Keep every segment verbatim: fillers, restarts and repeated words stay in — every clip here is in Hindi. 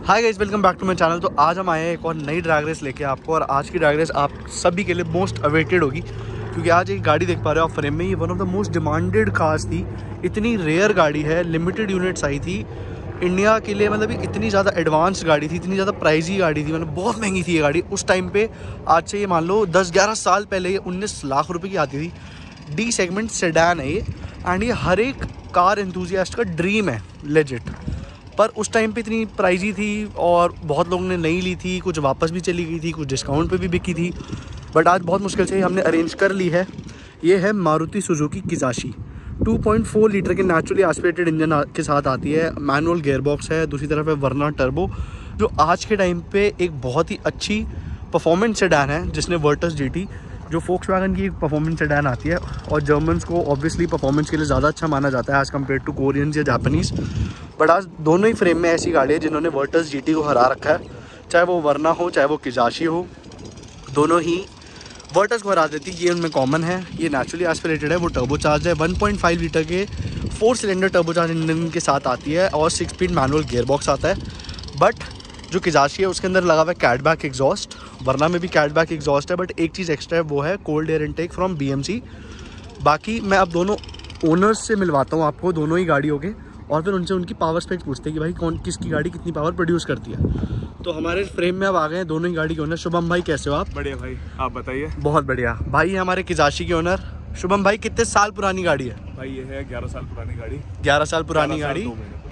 Hi guys, welcome back to my channel. तो आज हम आए हैं एक और नई ड्रैग रेस लेके आपको, और आज की ड्रैग रेस आप सभी के लिए मोस्ट अवेटेड होगी क्योंकि आज एक गाड़ी देख पा रहे हो आप फ्रेम में। ये one of the most demanded cars थी, इतनी रेयर गाड़ी है, लिमिटेड यूनिट्स आई थी इंडिया के लिए। मतलब इतनी ज़्यादा एडवांस गाड़ी थी, इतनी ज़्यादा प्राइजी गाड़ी थी, मतलब बहुत महंगी थी ये गाड़ी उस टाइम पे। आज से ये मान लो दस ग्यारह साल पहले ये उन्नीस लाख रुपए की आती थी। डी सेगमेंट सेडान है ये, एंड ये हर एक कार एंथुसियास्ट का ड्रीम है लेजिट। पर उस टाइम पे इतनी प्राइजी थी और बहुत लोगों ने नहीं ली थी, कुछ वापस भी चली गई थी, कुछ डिस्काउंट पे भी बिकी थी। बट आज बहुत मुश्किल से हमने अरेंज कर ली है। ये है Maruti Suzuki Kizashi, two point four litre के नेचुरली एस्पिरेटेड इंजन के साथ आती है। मैनुअल गियरबॉक्स है, दूसरी तरफ है वर्ना टर्बो, जो आज के टाइम पे एक बहुत ही अच्छी परफॉर्मेंस सेडान है, जिसने वर्टस जीटी जो फोक्सवैगन की परफॉर्मेंस सेडान आती है, और जर्मन्स को ऑब्वियसली परफॉर्मेंस के लिए ज़्यादा अच्छा माना जाता है एज़ कम्पेयर टू कोरियंस या जापानीज़। बट आज दोनों ही फ्रेम में ऐसी गाड़ी है जिन्होंने वर्टस जीटी को हरा रखा है, चाहे वो वर्ना हो चाहे वो किजाशी हो, दोनों ही वर्टस को हरा देती है। ये उनमें कॉमन है, ये नेचुरली एस्पिरेटेड है, वो टर्बो चार्ज है, वन पॉइंट फाइव लीटर के four cylinder turbo charge engine के साथ आती है और सिक्स स्पीड मैनुअल गियरबॉक्स आता है। बट जो किजाशी है उसके अंदर लगा हुआ है कैटबैक एग्जॉस्ट, वरना में भी कैटबैक एग्जॉस्ट है, बट एक चीज़ एक्स्ट्रा है, वो है cold air intake from BMC. बाकी मैं अब दोनों ओनर्स से मिलवाता हूँ आपको, दोनों ही गाड़ियों के, और फिर उनसे उनकी पावर स्पेक्स पूछते हैं कि भाई कौन किसकी गाड़ी कितनी पावर प्रोड्यूस करती है। तो हमारे फ्रेम में अब आ गए हैं दोनों ही गाड़ी के ओनर। शुभम भाई कैसे हो आप? बढ़िया भाई, आप बताइए। बहुत बढ़िया भाई, ये हमारे किजाशी के ओनर। शुभम भाई, कितने साल पुरानी गाड़ी है? भाई ये है ग्यारह साल पुरानी गाड़ी। ग्यारह साल पुरानी गाड़ी,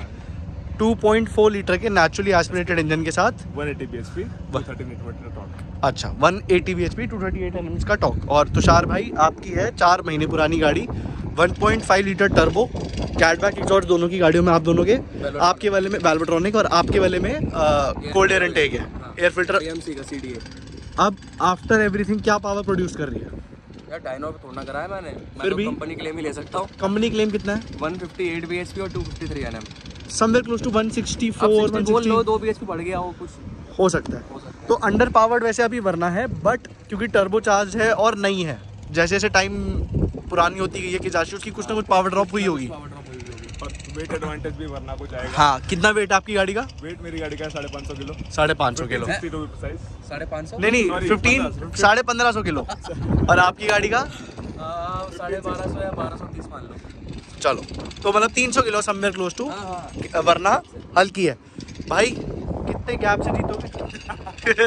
टू पॉइंट फोर लीटर के नेचुरली एस्पिरेटेड इंजन के साथ one eighty BHP, two thirty newton metre torque. अच्छा, one eighty BHP, two thirty eight NM का टॉर्क। और तुषार भाई, आपकी है चार महीने पुरानी गाड़ी, one point five litre turbo, catback exhaust दोनों की गाड़ियों में, आप दोनों के, आपके वाले में वेल्वेट्रॉनिक और आपके वाले में कोल्ड एयर इनटेक है, एयर फिल्टर बीएमसी का सीडीए। अब आफ्टर एवरीथिंग क्या पावर प्रोड्यूस कर रही है? यार डायनो पे थोड़ा कराया मैंने, मैं फिर तो भी कंपनी क्लेम ही ले सकता हूँ। कंपनी क्लेम कितना है? वन फिफ्टी एट बीएचपी और two fifty three NM, somewhere close to one sixty four, बोल लो दो बीएचपी बढ़ गया हो कुछ, हो सकता है, हो सकता है। तो अंडर पावर्ड वैसे अभी वरना है, बट क्योंकि टर्बो चार्ज है और नहीं है, जैसे जैसे टाइम पुरानी होती गई है कि जाशी उसकी कुछ ना कुछ पावर ड्रॉप हुई होगी। और वेट एडवांटेज भी वरना कुछ आएगा। हाँ, कितना वेट है आपकी गाड़ी का? वेट मेरी गाड़ी का साढ़े पाँच सौ किलो। साढ़े पाँच सौ किलो साढ़े पाँच सौ नहीं नहीं फिफ्टीन साढ़े पंद्रह सौ किलो। और आपकी गाड़ी का साढ़े बारह सौ या बारह सौ तीस मान लो। चलो, तो मतलब तीन सौ किलो समवेयर क्लोज टू, वरना हल्की है। भाई कितने गैप से जीतोगे?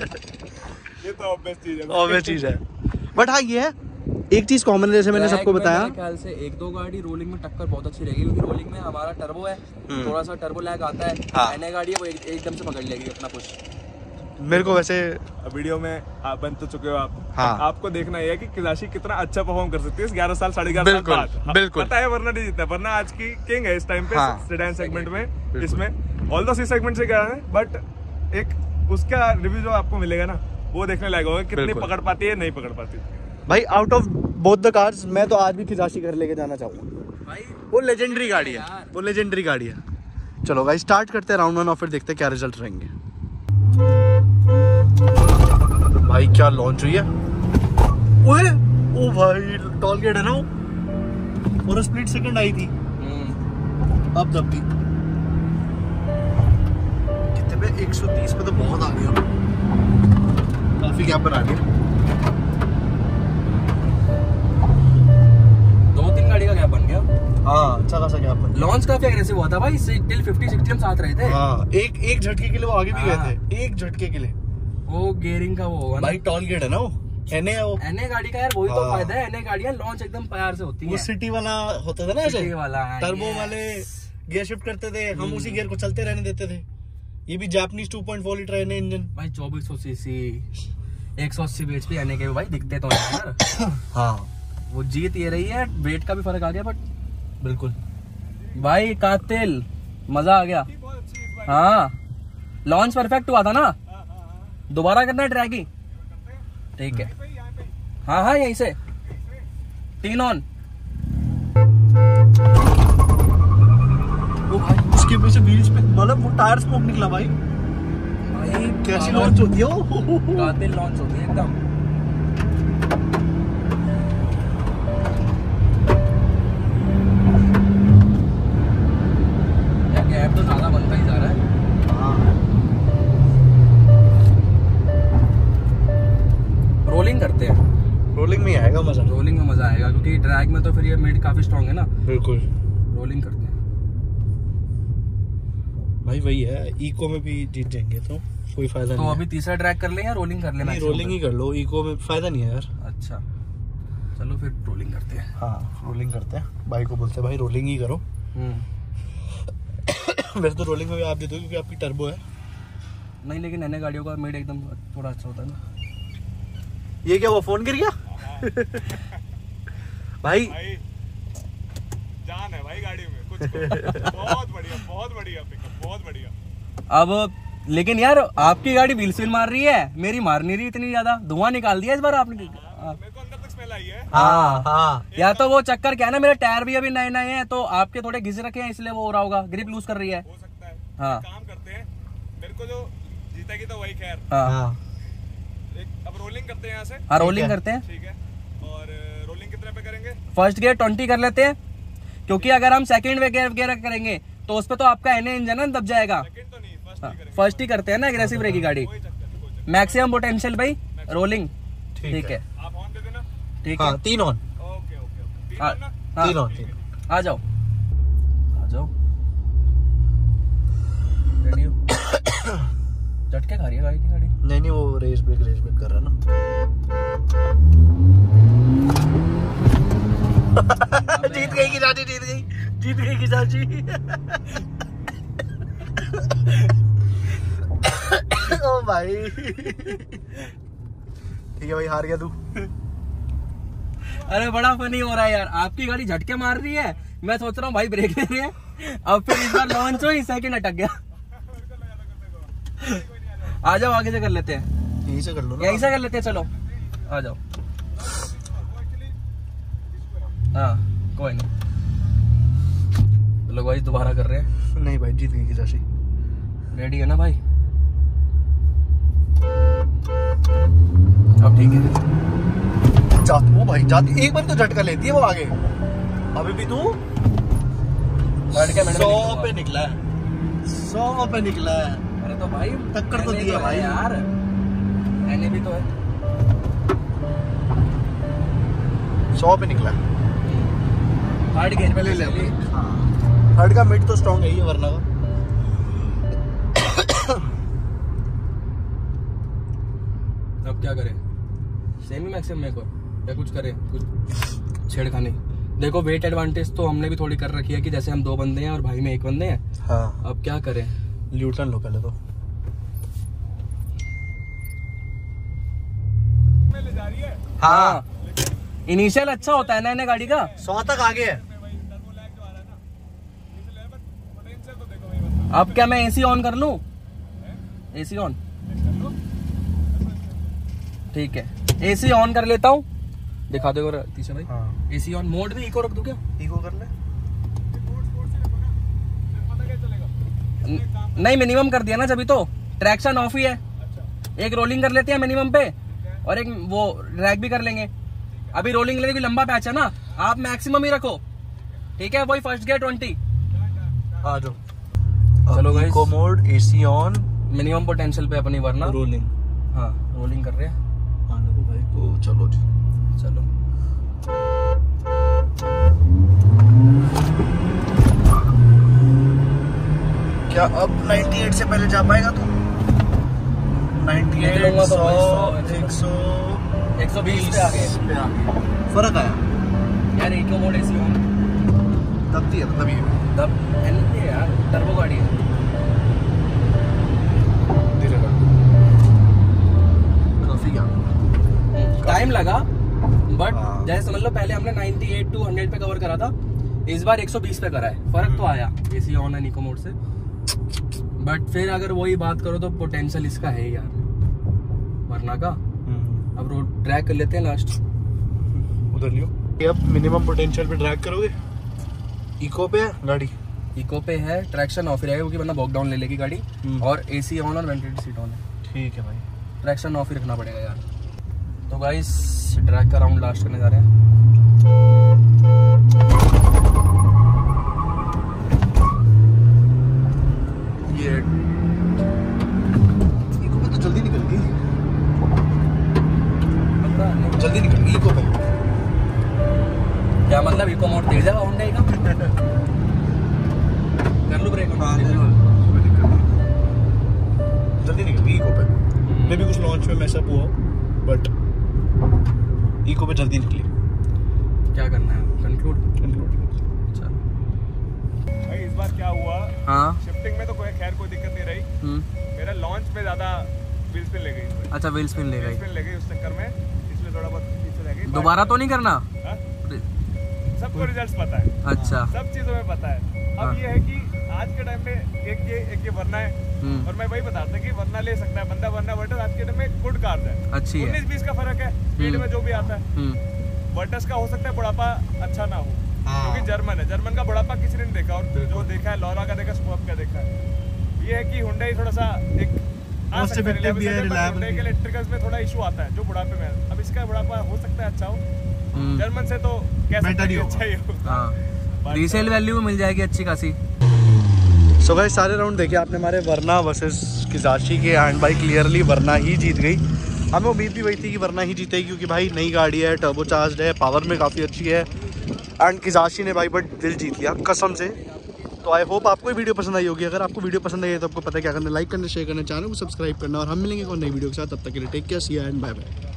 ये तो ऑब्वियस चीज है, ऑब्वियस चीज है। बट हाँ, ये है एक चीज कॉमन है, जैसे मैंने सबको बताया, मेरे ख्याल से एक दो गाड़ी रोलिंग में टक्कर बहुत अच्छी रहेगी, क्योंकि रोलिंग में हमारा टर्बो है, थोड़ा सा टर्बो लैग आता है। हाँ। एनए गाड़ी है वो एक, एकदम से पकड़ लेगी अपना पुश। मेरे को वैसे वीडियो में आप बन तो चुके हो आप। हाँ। आपको देखना है कि किजाशी कितना अच्छा परफॉर्म कर सकती है इस ग्यारह साल साढ़े ग्यारह साल बिल्कुल, बाद। बिल्कुल। पता है वरना नहीं जीतता, वरना आज की किंग है इस टाइम पे हाँ। सेडान सेगमेंट में। इसमें ऑल दो सी सेगमेंट से क्या है, बट एक उसका रिव्यू जो आपको मिलेगा ना, वो देखने लायक होगा कितनी पकड़ पाती है, नहीं पकड़ पाती। भाई out of both the cars मैं तो आज भी किजाशी घर लेके जाना चाहूँगा भाई वो लेजेंडरी गाड़ी है, वो लेजेंडरी गाड़ी है। चलो भाई स्टार्ट करते हैं राउंड वन और फिर देखते हैं क्या रिजल्ट रहेंगे। भाई क्या लॉन्च हुई है, ओए ओ भाई टॉल गेट है ना वो, और स्प्लिट सेकंड आई थी, अब दब दी कितने पे, एक सौ तीस पे तो बहुत आ गया, काफी गैप बना दिया। गाड़ी का गैप बन गया। हाँ, अच्छा खासा गैप बन गया। लॉन्च काफी एग्रेसिव हुआ था भाई, टिल फिफ्टी सिक्सटी हम साथ रहे थे। हाँ, एक एक झटके के लिए वो आगे भी गए हाँ। थे, एक झटके के लिए। वो गेयरिंग का वो होगा ना भाई टॉल गेट है ना वो, एनए है वो, एनए गाड़ी का यार वही तो हाँ। फायदा है, एनए गाड़ियां लॉन्च एकदम प्यार से होती वो है। सिटी वाला होता था ना, ऐसे सिटी वाला, हाँ, टर्बो yes। वाले गियर शिफ्ट करते थे हम, उसी गियर को चलते रहने देते थे। ये भी Japanese two point four litre NA engine भाई, चौबीस सौ सीसी, एक सौ अस्सी बीएचपी एनए के भाई दिखते तो हैं यार। हाँ, वो जीत ये रही है, वेट का भी फर्क आ गया, बट बिल्कुल भाई कातिल, मजा आ गया। हाँ, लॉन्च परफेक्ट हुआ था ना, दोबारा करना है ट्रैकिंग, ठीक है। हाँ हाँ, यहीं से तीन ऑन। वो भाई उसके पीछे व्हील्स पे मतलब वो टायर स्मोक निकला भाई। भाई कैसी लॉन्च होती है वो, कातिल लॉन्च होती है एकदम। गैप तो ज्यादा बनता ही जा रहा है। हाँ ड्रैग में तो फिर ये मिड काफी स्ट्रांग है ना। बिल्कुल। रोलिंग करते हैं भाई, वही है, इको में भी जीत जाएंगे तो कोई फायदा तो नहीं। अभी तीसरा ड्रैग कर लें या रोलिंग कर लेना? रोलिंग ही कर लो, इको में फायदा नहीं है यार। अच्छा चलो फिर रोलिंग करते हैं। हाँ रोलिंग करते हैं, भाई को बोलते हैं भाई रोलिंग ही करो। वैसे तो रोलिंग में भी आप देते हो क्योंकि आपकी टर्बो है। नहीं लेकिन नए गाड़ियों का मिड एकदम थोड़ा अच्छा होता है ना। ये क्या, वो फोन गिर गया? भाई भाई जान है भाई गाड़ी में कुछ बहुत बढ़िया, बहुत बढ़िया पिकअप, बहुत बढ़िया। अब लेकिन यार आपकी गाड़ी व्हील स्पिन मार रही है, मेरी मार नहीं रही इतनी ज्यादा। धुआं निकाल दिया इस बार आपने। मेरे को अंदर तक स्मेल आई है। हाँ हाँ, या तो वो चक्कर क्या है ना, मेरे टायर भी अभी नए नए हैं तो आपके थोड़े घिस रखे हैं इसलिए वो हो रहा होगा, ग्रिप लूज कर रही है। हो सकता है। हाँ काम करते हैं, मेरे को जो जीतेगी तो वही खैर। हाँ एक अब रोलिंग करते हैं यहाँ से। हाँ रोलिंग करते हैं। ठीक है, और रोलिंग कितने पे करेंगे? फर्स्ट गियर ट्वेंटी कर लेते हैं, क्योंकि अगर हम सेकंड गियर वगैरह करेंगे तो उस पर तो आपका एन इंजन है दब जाएगा। सेकंड तो नहीं, फर्स्ट ही करेंगे। फर्स्ट ही करते हैं ना, एग्रेसिव रहेगी गाड़ी। कोई चक्कर नहीं, कोई चक्कर मैक्सिमम पोटेंशियल भाई, रोलिंग। ठीक ठीक है, नहीं। आप ऑन दे देना। ठीक हाँ, है। तीन ऑन। ओके ओके ओके, तीन हाँ, ऑन ना? हाँ, तीन ऑन, तीन। आ जाओ आ जाओ। रेडी हो? झटके खा रही है गाड़ी की गाड़ी। नहीं नहीं, वो रेस ब्रेक रेस ब्रेक कर रहा है ना। जीत गई की चाची, जीत गई, जीत गई की चाची। ओ भाई, ठीक है भाई, हार गया तू। अरे बड़ा फनी हो रहा है यार, आपकी गाड़ी झटके मार रही है, मैं सोच रहा हूँ भाई ब्रेक ले रही है। अब फिर इस बार लॉन्च हुई, सेकंड अटक गया। आ जाओ आगे से कर लेते हैं, यहीं से कर लो ना। यहीं से कर लेते हैं, चलो आ जाओ। हाँ कोई नहीं, चलो भाई दोबारा कर रहे हैं। नहीं भाई, जीत गई की चाची। रेडी है ना भाई? अब ठीक है। जाती वो भाई, जाती एक बार तो झटका लेती है वो आगे। अभी भी तू सौ पे निकला है, सौ पे निकला है। अरे तो भाई टक्कर तो दी है भाई यार, मैंने भी तो है। सौ पे निकला है। हार्ड गेयर पे ले ले ले अपनी। हाँ, थर्ड का मिड तो स्ट्रॉन्ग है ही है, वरना का। अब क्या करें, सेम ही मैक्सिमम मेरे को या कुछ करें, कुछ छेड़खानी। देखो वेट एडवांटेज तो हमने भी थोड़ी कर रखी है कि जैसे हम दो बंदे हैं और भाई में एक बंदे हैं। हाँ, अब क्या करें, ल्यूटन लो पहले तो। ले जा रही है। हाँ इनिशियल अच्छा होता है ना नए गाड़ी का। सौ तक आगे है। अब क्या मैं एसी ऑन कर लूं? एसी ऑन, ठीक है, एसी ऑन कर लेता हूँ। दिखा दो तीसरा भाई। हाँ, एसी ऑन, मोड भी इको रख दूं क्या? इको कर ले। नहीं मिनिमम कर दिया ना जब तो, ट्रैक्शन ऑफ ही है। एक रोलिंग कर लेते हैं मिनिमम पे और एक वो ड्रैग भी कर लेंगे। अभी रोलिंग लेने की लंबा पैच है ना, आप मैक्सिमम ही रखो, ठीक है? वही फर्स्ट गियर ट्वेंटी। आ जाओ। चलो guys, eco mode, AC on, minimum potential पे अपनी, वरना रोलिंग। हाँ रोलिंग कर रहे हैं। आने दो भाई को, चलो जी। चलो क्या अब अट्ठानवे से पहले जा पाएगा तू? निकलूंगा अट्ठानवे, तो भाई, सौ, एक सौ एक सौ बीस पे आ गए पे आ गए। फर्क आया यार। इको मोड एसी ऑन तब दिया था, तभी तब है यार, टर्बो गाड़ी है। धीरे कर, काफी क्या टाइम लगा बट हाँ। जैसे समझ लो पहले हमने अट्ठानवे टू सौ पे कवर करा था, इस बार एक सौ बीस पे करा है। फर्क तो आया AC on and eco mode से, बट फिर अगर वही बात करो तो पोटेंशियल इसका है यार, वरना का। अब रोड ड्रैग कर लेते हैं लास्ट। उधर लियो। ये अब मिनिमम पोटेंशियल पे ड्रैग करोगे? इको पे है गाड़ी? इको पे है, ट्रैक्शन ऑफ ही रहेगा क्योंकि वरना बॉक डाउन ले लेगी गाड़ी, और एसी ऑन और वेंटिलेटेड सीट ऑन है। ठीक है भाई, ट्रैक्शन ऑफ ही रखना पड़ेगा यार। तो गाइस ड्रैग का राउंड लास्ट करने जा रहे हैं। ये इको पे तो जल्दी निकल गई, जल्दी निकल गई इको पे। क्या मतलब इको मोड तेज है होंडा का। कर लो ब्रेक। हाँ कोई दिक्कत नहीं, जल्दी निकल इको पे। मे भी कुछ लॉन्च में मैसअप हुआ बट इको पे जल्दी निकली। क्या करना है, कंक्लूड कंक्लूड। भाई इस बार क्या हुआ, हाँ शिफ्टिंग में तो कोई खैर कोई दिक्कत नहीं रही, मेरा लॉन्च में ज्यादा व्हील स्पिन ले गई। अच्छा व्हील स्पिन ले गई, स्पिन ले गई उस चक्कर में, इसलिए थोड़ा बहुत पीछे रह गई। दोबारा तो नहीं करना। हा? सबको रिजल्ट्स पता है, अच्छा सब चीजों में पता है। अब हाँ। ये है कि आज के टाइम में एक ये एक ये वरना है, और मैं वही बताता कि वरना ले सकता है बंदा, वरना वर्टस आज के टाइम में गुड कार्स है, अच्छी है। उन्नीस बीस का फर्क है स्पीड में जो भी आता है। वर्टस का हो सकता है बुढ़ापा अच्छा ना हो, क्योंकि जर्मन है, जर्मन का बुढ़ापा किसी ने नहीं देखा, और जो देखा है लॉरा का देखा, स्कोप का देखा है। ये है कि हुंडई थोड़ा सा एक इलेक्ट्रिकल्स में थोड़ा इशू आता है जो बुढ़ापे में। अब इसका बुढ़ापा हो सकता है अच्छा हो, जर्मन से तो कैसे अच्छा ही हो। रीसेल वैल्यू मिल जाएगी अच्छी खासी। सो गाइस सारे राउंड देखे आपने हमारे, वरना वर्सेस किजाशी के, एंड भाई क्लियरली वरना ही जीत गई। हमें उम्मीद भी वही थी कि वरना ही जीतेगी, क्योंकि भाई नई गाड़ी है, टर्बो चार्ज है, पावर में काफ़ी अच्छी है, एंड किजाशी ने भाई बट दिल जीत लिया कसम से। तो आई होप आपको ये वीडियो पसंद आई होगी। अगर आपको वीडियो पसंद आई है तो आपको पता है क्या करना, लाइक करना, शेयर करना, चैनल को सब्सक्राइब करना, और हम मिलेंगे कोई नई वीडियो के साथ। तब तक के लिए take care, see you and bye bye.